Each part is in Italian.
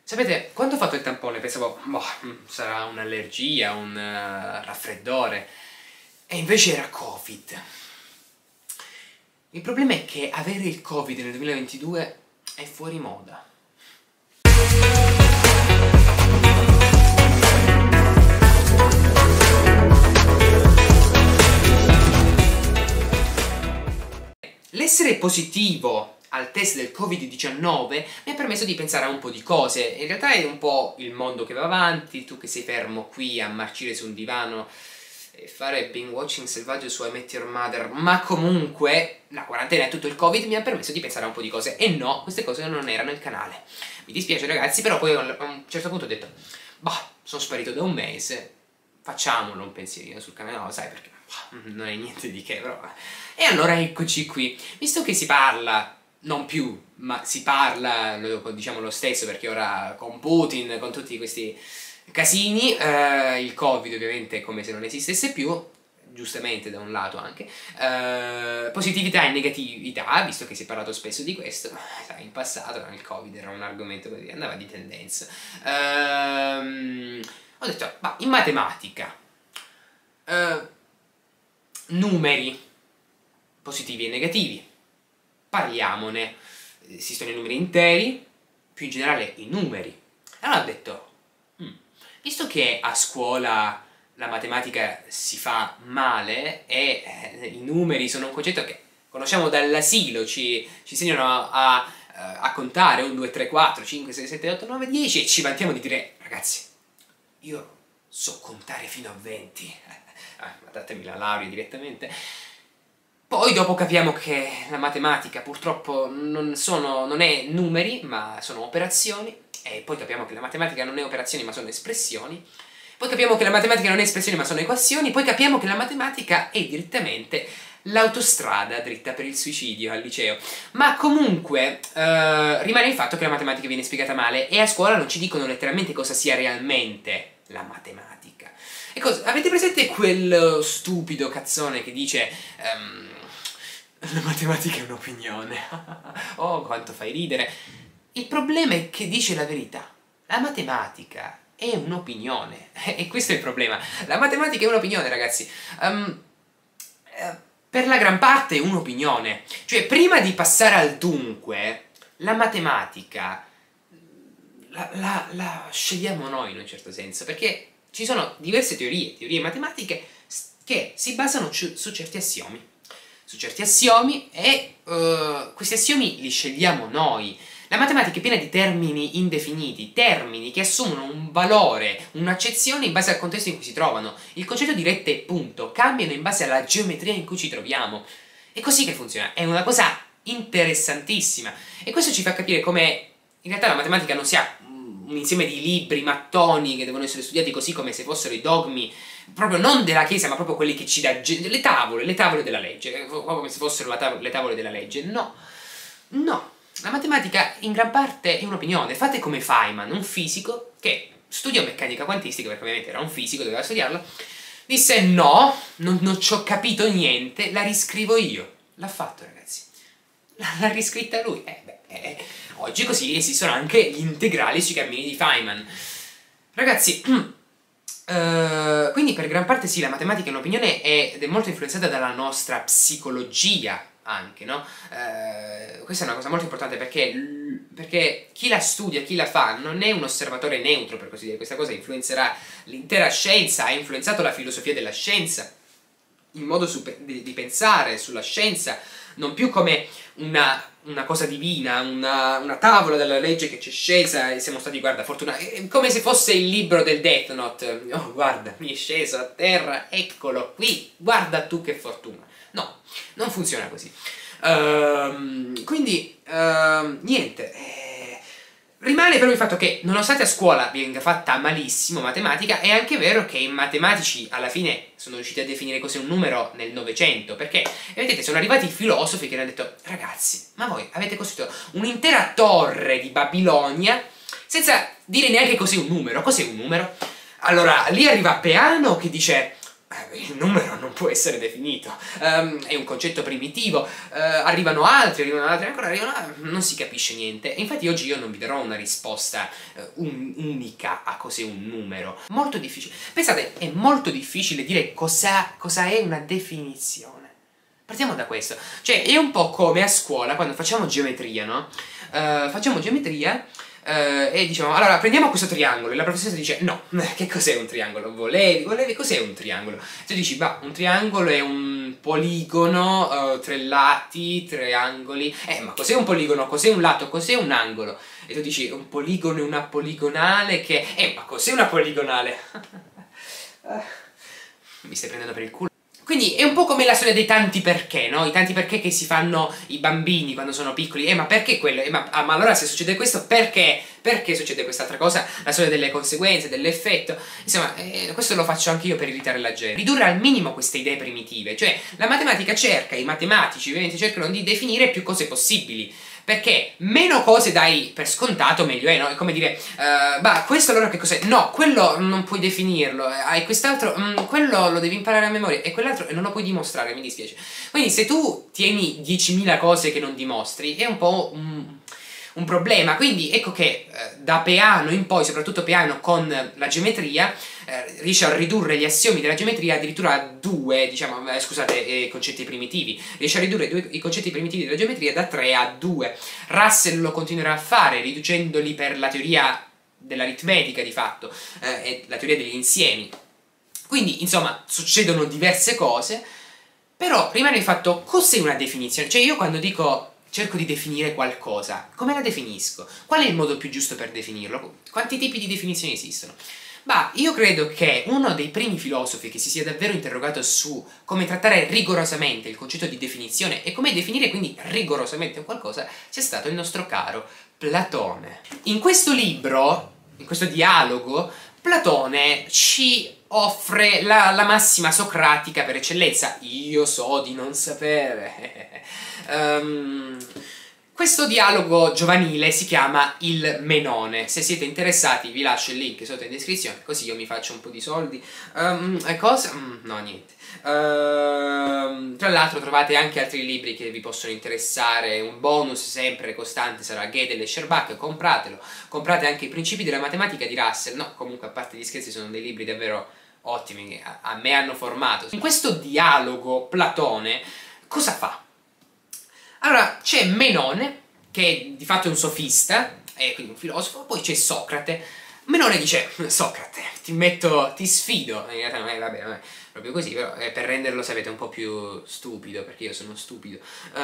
Sapete, quando ho fatto il tampone pensavo, boh, sarà un'allergia, un raffreddore, e invece era Covid. Il problema è che avere il Covid nel 2022 è fuori moda. L'essere positivo al test del Covid-19 mi ha permesso di pensare a un po' di cose. In realtà è un po' il mondo che va avanti, tu che sei fermo qui a marcire su un divano e fare binge watching selvaggio su I Met Your Mother, ma comunque la quarantena e tutto il Covid mi ha permesso di pensare a un po' di cose. E no, queste cose non erano nel canale. Mi dispiace ragazzi, però poi a un certo punto ho detto, bah, sono sparito da un mese, facciamolo un pensierino sul canale, no, sai perché non è niente di che, però. E allora eccoci qui, visto che si parla, non più, ma si parla, diciamo lo stesso, perché ora con Putin, con tutti questi casini, il Covid ovviamente è come se non esistesse più, giustamente da un lato anche, positività e negatività, visto che si è parlato spesso di questo, sai, in passato il Covid era un argomento che andava di tendenza. Ho detto, ma in matematica, numeri positivi e negativi, parliamone. Esistono i numeri interi, più in generale i numeri. Allora ho detto, visto che a scuola la matematica si fa male e i numeri sono un concetto che conosciamo dall'asilo, ci insegnano a contare 1, 2, 3, 4, 5, 6, 7, 8, 9, 10 e ci vantiamo di dire, ragazzi, io so contare fino a 20, datemi la laurea direttamente. Poi dopo capiamo che la matematica purtroppo non è numeri, ma sono operazioni, e poi capiamo che la matematica non è operazioni, ma sono espressioni, poi capiamo che la matematica non è espressioni, ma sono equazioni, poi capiamo che la matematica è direttamente l'autostrada dritta per il suicidio al liceo. Ma comunque rimane il fatto che la matematica viene spiegata male e a scuola non ci dicono letteralmente cosa sia realmente la matematica. E avete presente quel stupido cazzone che dice la matematica è un'opinione? Oh, quanto fai ridere. Il problema è che dice la verità. La matematica è un'opinione. E questo è il problema. La matematica è un'opinione, ragazzi. Per la gran parte è un'opinione. Cioè, prima di passare al dunque, la matematica la scegliamo noi in un certo senso, perché ci sono diverse teorie matematiche che si basano su certi assiomi. Su certi assiomi e questi assiomi li scegliamo noi. La matematica è piena di termini indefiniti, termini che assumono un valore, un'accezione in base al contesto in cui si trovano. Il concetto di rette e punto cambiano in base alla geometria in cui ci troviamo. È così che funziona, è una cosa interessantissima. E questo ci fa capire come in realtà la matematica non sia un insieme di libri, mattoni che devono essere studiati così come se fossero i dogmi, proprio non della Chiesa, ma proprio quelli che ci dà le tavole della legge, come se fossero le tavole della legge. No, no. La matematica in gran parte è un'opinione. Fate come Feynman, un fisico che studiò meccanica quantistica, perché ovviamente era un fisico, doveva studiarlo, disse no, non ci ho capito niente, la riscrivo io. L'ha fatto, ragazzi. L'ha riscritta lui. Oggi così esistono anche gli integrali sui cammini di Feynman. Ragazzi, quindi per gran parte sì, la matematica è un'opinione ed è molto influenzata dalla nostra psicologia anche, no? Questa è una cosa molto importante perché chi la studia, chi la fa, non è un osservatore neutro, per così dire. Questa cosa influenzerà l'intera scienza, ha influenzato la filosofia della scienza, il modo di pensare sulla scienza, non più come una cosa divina, una tavola della legge che ci è scesa e siamo stati, guarda, fortunati, come se fosse il libro del Death Note. Oh, guarda, mi è sceso a terra, eccolo qui, guarda tu che fortuna. No, non funziona così. Quindi, niente. Rimane però il fatto che, nonostante a scuola venga fatta malissimo matematica, è anche vero che i matematici alla fine sono riusciti a definire cos'è un numero nel Novecento, perché, vedete, sono arrivati i filosofi che hanno detto, ragazzi, ma voi avete costruito un'intera torre di Babilonia senza dire neanche cos'è un numero. Cos'è un numero? Allora, lì arriva Peano che dice, il numero non può essere definito, è un concetto primitivo, arrivano altri, ancora non si capisce niente. E infatti oggi io non vi darò una risposta unica a cos'è un numero. Molto difficile. Pensate, è molto difficile dire cosa è una definizione. Partiamo da questo. Cioè, è un po' come a scuola, quando facciamo geometria, no? Facciamo geometria e diciamo, allora prendiamo questo triangolo, e la professoressa dice, no, che cos'è un triangolo? Volevi, cos'è un triangolo? Tu dici, bah, un triangolo è un poligono, 3 lati, 3 angoli, ma cos'è un poligono? Cos'è un lato? Cos'è un angolo? E tu dici, un poligono è una poligonale che... ma cos'è una poligonale? Mi stai prendendo per il culo? Quindi è un po' come la storia dei tanti perché, no? I tanti perché che si fanno i bambini quando sono piccoli. Ma perché quello? Ma allora se succede questo, perché? Perché succede quest'altra cosa? La storia delle conseguenze, dell'effetto. Insomma, questo lo faccio anche io per irritare la gente. Ridurre al minimo queste idee primitive. Cioè, la matematica cerca, i matematici ovviamente cercano di definire più cose possibili. Perché meno cose dai per scontato meglio è, no? È come dire, bah, questo allora che cos'è? No, quello non puoi definirlo, hai quest'altro, quello lo devi imparare a memoria, e quell'altro non lo puoi dimostrare, mi dispiace. Quindi se tu tieni 10.000 cose che non dimostri, è un po' un problema. Quindi ecco che da Peano in poi, soprattutto Peano con la geometria, riesce a ridurre gli assiomi della geometria addirittura a 2, diciamo, scusate, concetti primitivi. Riesce a ridurre i concetti primitivi della geometria da 3 a 2. Russell lo continuerà a fare, riducendoli per la teoria dell'aritmetica di fatto, e la teoria degli insiemi. Quindi, insomma, succedono diverse cose, però rimane il fatto, cos'è una definizione? Cioè io quando dico... cerco di definire qualcosa, come la definisco? Qual è il modo più giusto per definirlo? Quanti tipi di definizioni esistono? Bah, io credo che uno dei primi filosofi che si sia davvero interrogato su come trattare rigorosamente il concetto di definizione e come definire quindi rigorosamente un qualcosa sia stato il nostro caro Platone. In questo libro, in questo dialogo, Platone ci offre la massima socratica per eccellenza. Io so di non sapere. Questo dialogo giovanile si chiama il Menone. Se siete interessati vi lascio il link sotto in descrizione, così io mi faccio un po' di soldi. Cosa? No, niente. Tra l'altro trovate anche altri libri che vi possono interessare. Un bonus sempre costante sarà Gödel e Scherbak, compratelo. Comprate anche i principi della matematica di Russell. No, comunque a parte gli scherzi sono dei libri davvero ottimi che a me hanno formato. In questo dialogo Platone cosa fa? Allora, c'è Menone, che di fatto è un sofista, è quindi un filosofo, poi c'è Socrate. Menone dice, Socrate, ti sfido, in realtà vabbè, proprio così, però per renderlo, sapete, un po' più stupido, perché io sono stupido.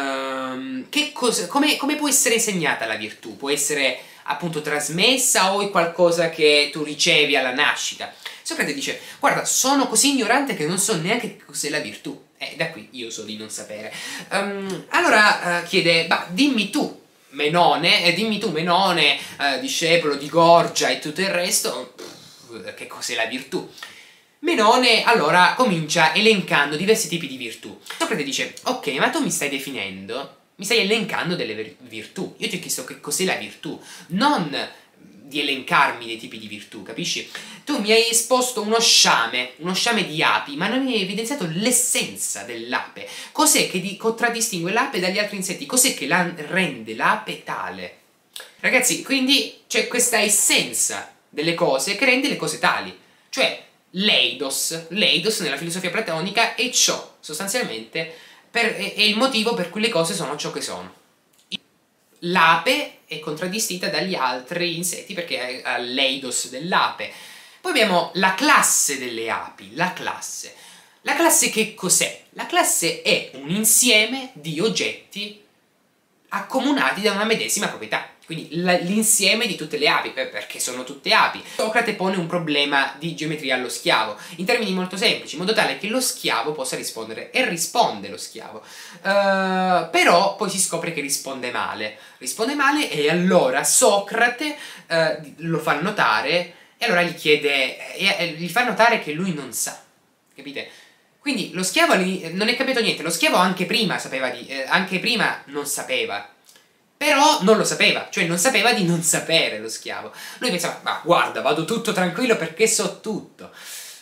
Come può essere insegnata la virtù? Può essere appunto trasmessa o è qualcosa che tu ricevi alla nascita? Socrate dice, guarda, sono così ignorante che non so neanche cos'è la virtù. Da qui io so di non sapere. Allora chiede, bah, dimmi tu, Menone, discepolo di Gorgia e tutto il resto, che cos'è la virtù? Menone allora comincia elencando diversi tipi di virtù. Socrate dice, ok, ma tu mi stai definendo, mi stai elencando delle virtù. Io ti ho chiesto che cos'è la virtù, non di elencarmi dei tipi di virtù, capisci? Tu mi hai esposto uno sciame di api, ma non mi hai evidenziato l'essenza dell'ape. Cos'è che contraddistingue l'ape dagli altri insetti? Cos'è che la rende l'ape tale? Ragazzi, quindi c'è questa essenza delle cose che rende le cose tali. Cioè, l'eidos nella filosofia platonica è ciò, sostanzialmente, è il motivo per cui le cose sono ciò che sono. L'ape è contraddistinta dagli altri insetti perché ha l'eidos dell'ape. Poi abbiamo la classe delle api, la classe. La classe che cos'è? La classe è un insieme di oggetti accomunati da una medesima proprietà. Quindi l'insieme di tutte le api, perché sono tutte api. Socrate pone un problema di geometria allo schiavo, in termini molto semplici, in modo tale che lo schiavo possa rispondere, e risponde lo schiavo. Però poi si scopre che risponde male. Risponde male e allora Socrate lo fa notare, e allora gli chiede, gli fa notare che lui non sa, capite? Quindi lo schiavo non è capito niente, lo schiavo anche prima non sapeva. Però non lo sapeva, cioè non sapeva di non sapere lo schiavo. Lui pensava, ma guarda, vado tutto tranquillo perché so tutto.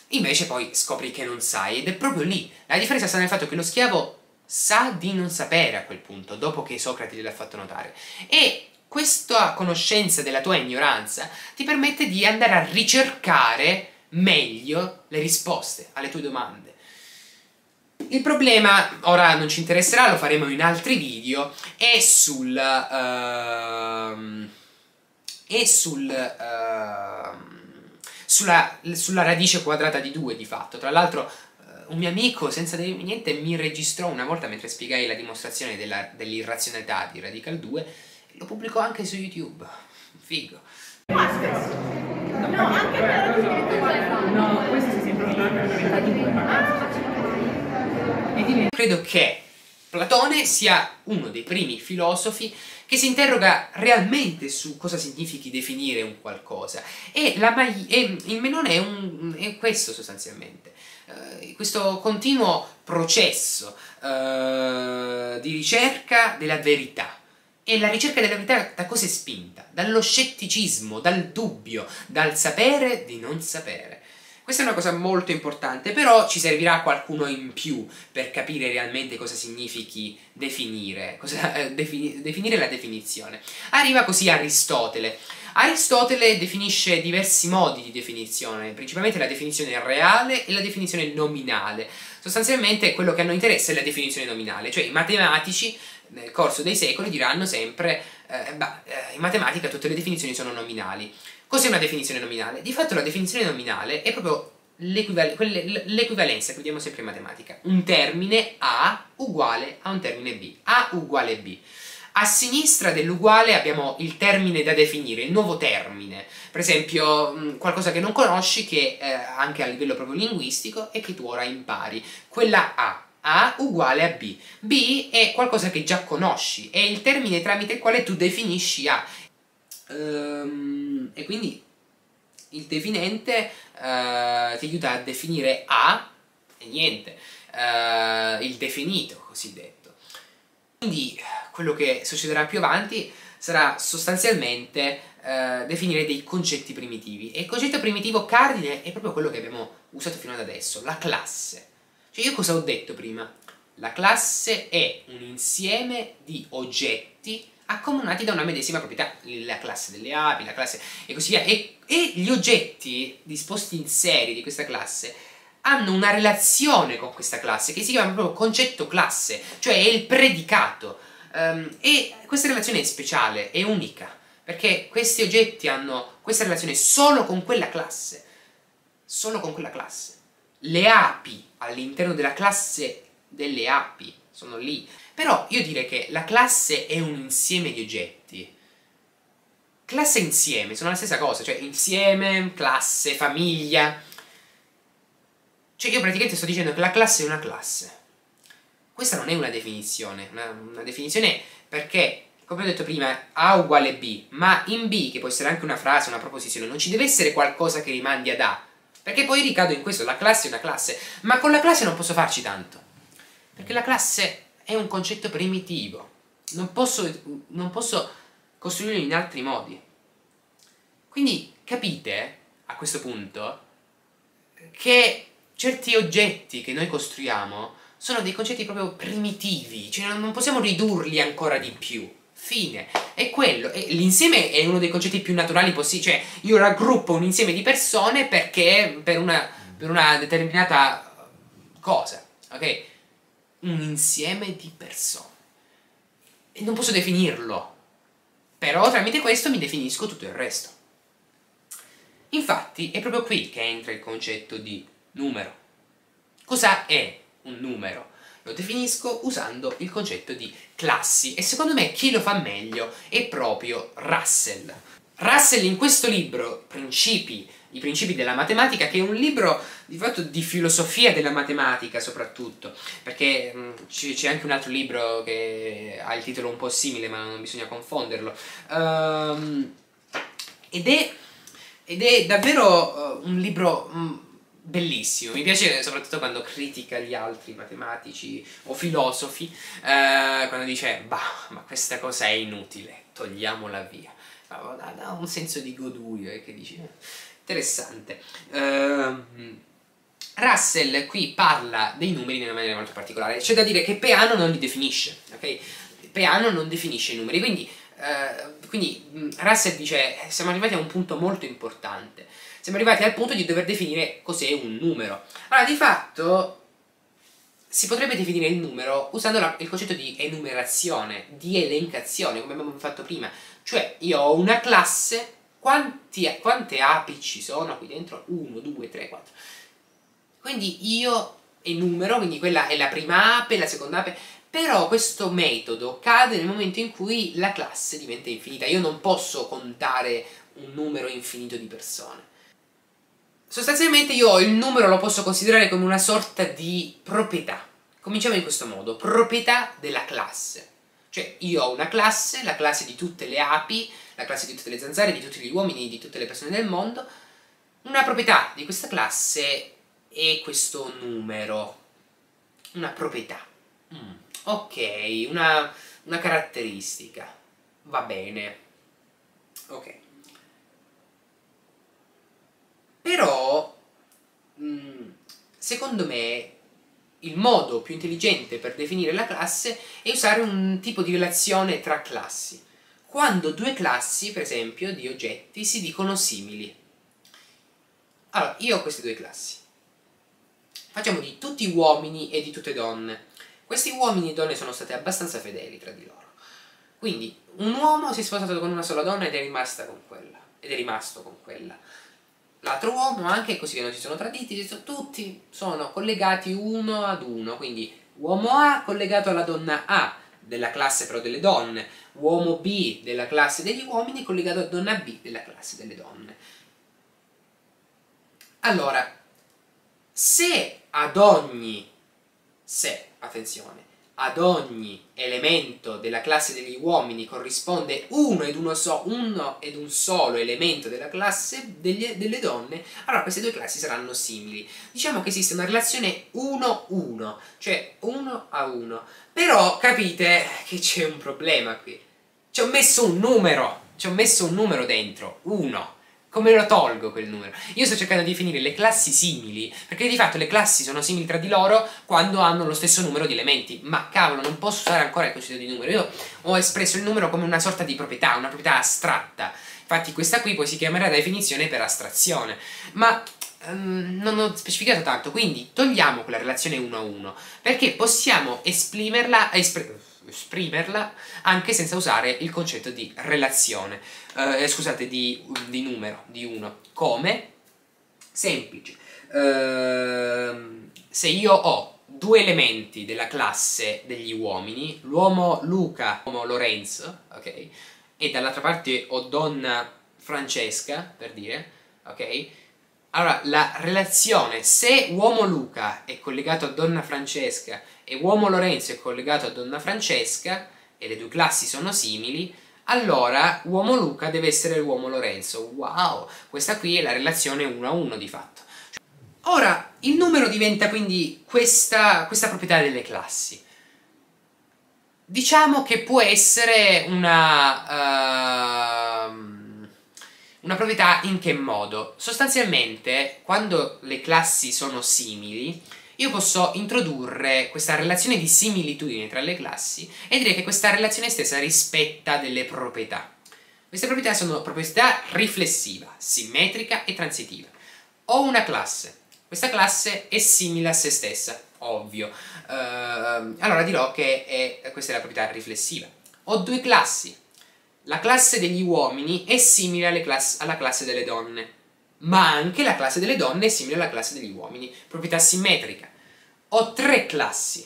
Invece poi scopri che non sai, ed è proprio lì. La differenza sta nel fatto che lo schiavo sa di non sapere a quel punto, dopo che Socrate gliel'ha fatto notare. E questa conoscenza della tua ignoranza ti permette di andare a ricercare meglio le risposte alle tue domande. Il problema, ora non ci interesserà, lo faremo in altri video, è sulla radice quadrata di 2 di fatto. Tra l'altro un mio amico, senza dirmi niente, mi registrò una volta mentre spiegai la dimostrazione dell'irrazionalità di Radical 2 e lo pubblicò anche su YouTube. Figo. No, anche per no, questo si sente di Credo che Platone sia uno dei primi filosofi che si interroga realmente su cosa significhi definire un qualcosa. E il Menone è questo sostanzialmente. Questo continuo processo di ricerca della verità. E la ricerca della verità da cosa è spinta? Dallo scetticismo, dal dubbio, dal sapere di non sapere. Questa è una cosa molto importante, però ci servirà qualcuno in più per capire realmente cosa significhi definire, definire la definizione. Arriva così Aristotele. Aristotele definisce diversi modi di definizione, principalmente la definizione reale e la definizione nominale. Sostanzialmente quello che a noi interessa è la definizione nominale, cioè i matematici nel corso dei secoli diranno sempre in matematica tutte le definizioni sono nominali. Cos'è una definizione nominale? Di fatto la definizione nominale è proprio l'equivalenza che vediamo sempre in matematica. Un termine A uguale a un termine B. A uguale B. A sinistra dell'uguale abbiamo il termine da definire, il nuovo termine. Per esempio, qualcosa che non conosci, che anche a livello proprio linguistico, e che tu ora impari. Quella A. A uguale a B. B è qualcosa che già conosci, è il termine tramite il quale tu definisci A. E quindi il definente ti aiuta a definire A e niente, il definito cosiddetto. Quindi quello che succederà più avanti sarà sostanzialmente definire dei concetti primitivi, e il concetto primitivo cardine è proprio quello che abbiamo usato fino ad adesso, la classe. Cioè io cosa ho detto prima? La classe è un insieme di oggetti accomunati da una medesima proprietà, la classe delle api, la classe e così via, e gli oggetti disposti in serie di questa classe hanno una relazione con questa classe che si chiama proprio concetto classe, cioè è il predicato, e questa relazione è speciale, è unica, perché questi oggetti hanno questa relazione solo con quella classe, solo con quella classe. Le api all'interno della classe delle api sono lì. Però io direi che la classe è un insieme di oggetti. Classe e insieme sono la stessa cosa, cioè insieme, classe, famiglia. Cioè io praticamente sto dicendo che la classe è una classe. Questa non è una definizione, una definizione perché, come ho detto prima, A uguale B, ma in B, che può essere anche una frase, una proposizione, non ci deve essere qualcosa che rimandi ad A. Perché poi ricado in questo, la classe è una classe, ma con la classe non posso farci tanto. Perché la classe è un concetto primitivo, non posso costruirlo in altri modi. Quindi capite, a questo punto, che certi oggetti che noi costruiamo sono dei concetti proprio primitivi, cioè non possiamo ridurli ancora di più. Fine. È quello. E l'insieme è uno dei concetti più naturali possibili. Cioè, io raggruppo un insieme di persone perché per una determinata cosa. Ok? Un insieme di persone. E non posso definirlo. Però tramite questo mi definisco tutto il resto. Infatti, è proprio qui che entra il concetto di numero. Cosa è un numero? Lo definisco usando il concetto di classi, e secondo me chi lo fa meglio è proprio Russell. Russell in questo libro, I principi della matematica, che è un libro di fatto di filosofia della matematica soprattutto, perché c'è anche un altro libro che ha il titolo un po' simile, ma non bisogna confonderlo, ed è davvero un libro bellissimo. Mi piace soprattutto quando critica gli altri matematici o filosofi, quando dice ma questa cosa è inutile, togliamola via. Ha un senso di godurio, che dici interessante. Russell qui parla dei numeri in una maniera molto particolare. C'è da dire che Peano non li definisce, ok? Peano non definisce i numeri, quindi Russell dice siamo arrivati a un punto molto importante. Siamo arrivati al punto di dover definire cos'è un numero. Allora, di fatto si potrebbe definire il numero usando il concetto di enumerazione, di elencazione, come abbiamo fatto prima. Cioè, io ho una classe, quante api ci sono qui dentro? 1, 2, 3, 4. Quindi io enumero, quindi quella è la prima ape, la seconda ape, però questo metodo cade nel momento in cui la classe diventa infinita. Io non posso contare un numero infinito di persone. Sostanzialmente io il numero lo posso considerare come una sorta di proprietà. Cominciamo in questo modo, proprietà della classe. Cioè io ho una classe, la classe di tutte le api, la classe di tutte le zanzare, di tutti gli uomini, di tutte le persone del mondo. Una proprietà di questa classe è questo numero. Una proprietà. Ok, una caratteristica. Va bene. Ok. Però, secondo me, il modo più intelligente per definire la classe è usare un tipo di relazione tra classi. Quando due classi, per esempio, di oggetti si dicono simili. Allora, io ho queste due classi. Facciamo di tutti uomini e di tutte donne. Questi uomini e donne sono stati abbastanza fedeli tra di loro. Quindi, un uomo si è sposato con una sola donna ed è rimasto con quella. L'altro uomo anche, così che non si sono traditi, tutti sono collegati uno ad uno, quindi uomo A collegato alla donna A, della classe però delle donne, uomo B della classe degli uomini collegato a donna B della classe delle donne. Allora, se ad ogni elemento della classe degli uomini corrisponde uno ed un solo elemento della classe delle donne, allora queste due classi saranno simili. Diciamo che esiste una relazione 1-1, cioè 1 a 1. Però capite che c'è un problema qui. Ci ho messo un numero dentro, 1. Come lo tolgo quel numero? Io sto cercando di definire le classi simili, perché di fatto le classi sono simili tra di loro quando hanno lo stesso numero di elementi. Ma cavolo, non posso usare ancora il concetto di numero. Io ho espresso il numero come una sorta di proprietà, una proprietà astratta. Infatti questa qui poi si chiamerà definizione per astrazione. Ma non ho specificato tanto, quindi togliamo quella relazione 1 a 1, perché possiamo esprimerla anche senza usare il concetto di relazione, scusate, di numero, di 1. Come? Semplice. Se io ho due elementi della classe degli uomini, l'uomo Luca, l'uomo Lorenzo, ok? E dall'altra parte ho donna Francesca, per dire, ok? Allora, la relazione, se uomo Luca è collegato a donna Francesca e uomo Lorenzo è collegato a donna Francesca, e le due classi sono simili, allora uomo Luca deve essere l'uomo Lorenzo. Wow! Questa qui è la relazione 1 a 1 di fatto. Ora, il numero diventa quindi questa proprietà delle classi. Diciamo che può essere una proprietà in che modo? Sostanzialmente, quando le classi sono simili, io posso introdurre questa relazione di similitudine tra le classi e dire che questa relazione stessa rispetta delle proprietà. Queste proprietà sono proprietà riflessiva, simmetrica e transitiva. Ho una classe. Questa classe è simile a se stessa, ovvio. Allora dirò che questa è la proprietà riflessiva. Ho due classi. La classe degli uomini è simile alla classe delle donne, ma anche la classe delle donne è simile alla classe degli uomini. Proprietà simmetrica. Ho tre classi.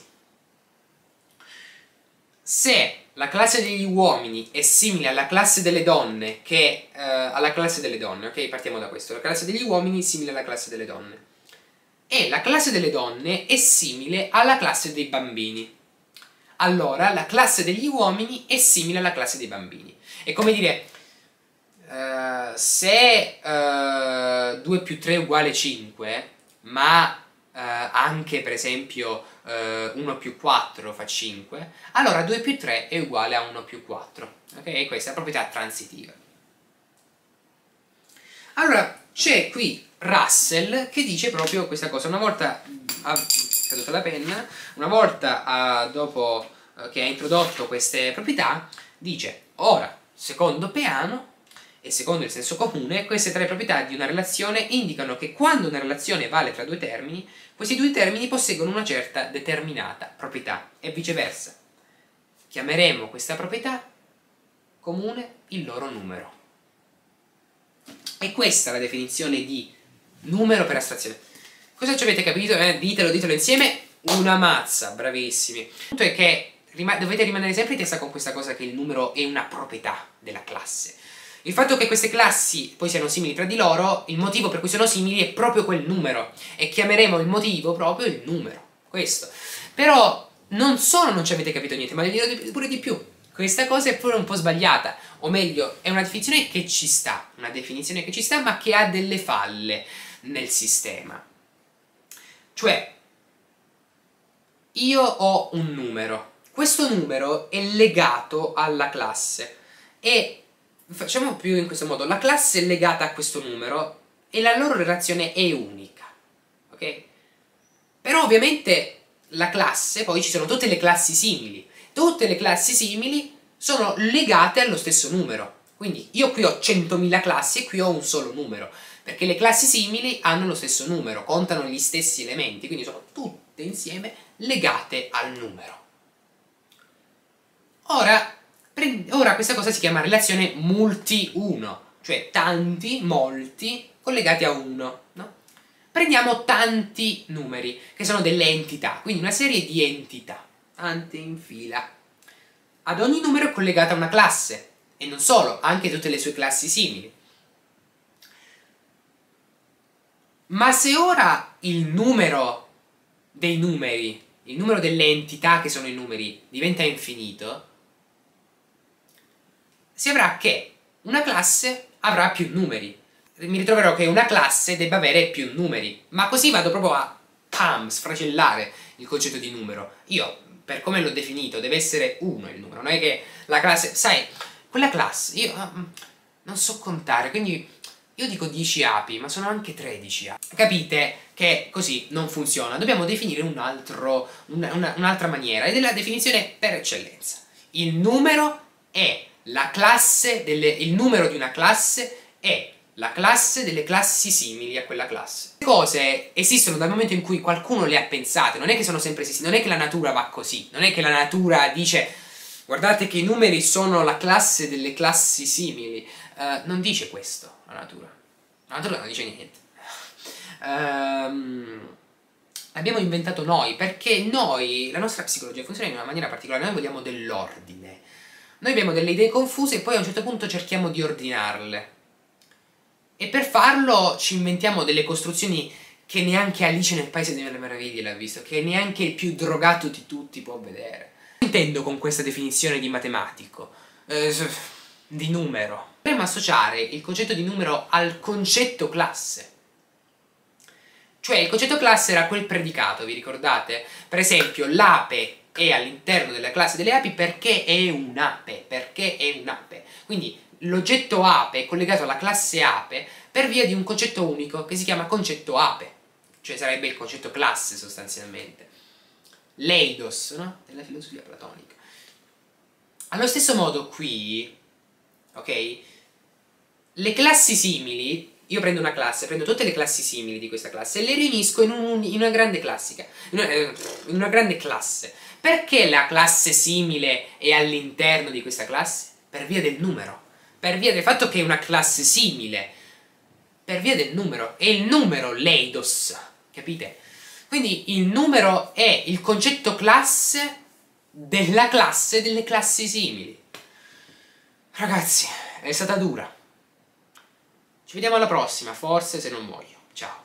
Se la classe degli uomini è simile alla classe delle donne, ok? Partiamo da questo. La classe degli uomini è simile alla classe delle donne. E la classe delle donne è simile alla classe dei bambini. Allora la classe degli uomini è simile alla classe dei bambini. È come dire, se 2 più 3 è uguale 5, ma anche per esempio 1 più 4 fa 5, allora 2 più 3 è uguale a 1 più 4. Ok? Questa è la proprietà transitiva. Allora c'è qui Russell, che dice proprio questa cosa. Una volta caduta la penna, una volta dopo che ha introdotto queste proprietà, dice: ora, secondo Peano e secondo il senso comune, queste tre proprietà di una relazione indicano che quando una relazione vale tra due termini, questi due termini posseggono una certa determinata proprietà e viceversa. Chiameremo questa proprietà comune il loro numero. E questa è la definizione di numero per astrazione. Cosa ci avete capito? Ditelo insieme. Una mazza, bravissimi. Il punto è che dovete rimanere sempre in testa con questa cosa, che il numero è una proprietà della classe. Il fatto che queste classi poi siano simili tra di loro, il motivo per cui sono simili è proprio quel numero, e chiameremo il motivo proprio il numero. Questo. Però non solo non ci avete capito niente, ma vi dirò pure di più. Questa cosa è pure un po' sbagliata, o meglio, è una definizione che ci sta, ma che ha delle falle nel sistema. Cioè, io ho un numero, questo numero è legato alla classe, e facciamo più in questo modo: la classe è legata a questo numero e la loro relazione è unica, ok? Però ovviamente la classe, poi ci sono tutte le classi simili. Tutte le classi simili sono legate allo stesso numero. Quindi io qui ho 100.000 classi e qui ho un solo numero, perché le classi simili hanno lo stesso numero, contano gli stessi elementi, quindi sono tutte insieme legate al numero. Ora questa cosa si chiama relazione multi-uno, cioè tanti, molti, collegati a uno, no? Prendiamo tanti numeri, che sono delle entità, quindi una serie di entità, tante in fila. Ad ogni numero è collegata una classe, e non solo, anche tutte le sue classi simili. Ma se ora il numero dei numeri, il numero delle entità che sono i numeri, diventa infinito, si avrà che una classe avrà più numeri. Mi ritroverò che una classe debba avere più numeri, ma così vado proprio a sfracellare il concetto di numero. Io, per come l'ho definito, deve essere 1 il numero, non è che la classe, sai, quella classe, io non so contare, quindi io dico 10 api, ma sono anche 13 api. Capite che così non funziona, dobbiamo definire un'altra maniera, ed è la definizione per eccellenza. Il numero è la classe il numero di una classe è la classe delle classi simili a quella classe. Le cose esistono dal momento in cui qualcuno le ha pensate, non è che sono sempre esistenti, non è che la natura va così, non è che la natura dice: guardate che i numeri sono la classe delle classi simili. Non dice questo la natura non dice niente. L'abbiamo inventato noi, perché la nostra psicologia funziona in una maniera particolare. Noi vogliamo dell'ordine, noi abbiamo delle idee confuse e poi a un certo punto cerchiamo di ordinarle, e per farlo ci inventiamo delle costruzioni che neanche Alice nel Paese delle Meraviglie l'ha visto, che neanche il più drogato di tutti può vedere. Intendo con questa definizione di matematico, di numero, dovremmo associare il concetto di numero al concetto classe. Cioè il concetto classe era quel predicato, vi ricordate? Per esempio l'ape è all'interno della classe delle api perché è un'ape, quindi l'oggetto ape è collegato alla classe ape per via di un concetto unico che si chiama concetto ape, cioè sarebbe il concetto classe sostanzialmente. L'eidos, no? Della filosofia platonica. Allo stesso modo qui, ok? Le classi simili, io prendo una classe, prendo tutte le classi simili di questa classe e le riunisco in una grande classica, in una grande classe. Perché la classe simile è all'interno di questa classe? Per via del numero, per via del fatto che è una classe simile, per via del numero, è il numero l'eidos, capite? Quindi il numero è il concetto classe della classe delle classi simili. Ragazzi, è stata dura. Ci vediamo alla prossima, forse, se non muoio. Ciao.